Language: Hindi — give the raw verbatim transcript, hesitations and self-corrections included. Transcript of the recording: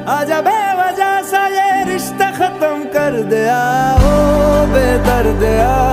आजा बेवजह सा ये रिश्ता खत्म कर दिया ओ बेदर्दिया।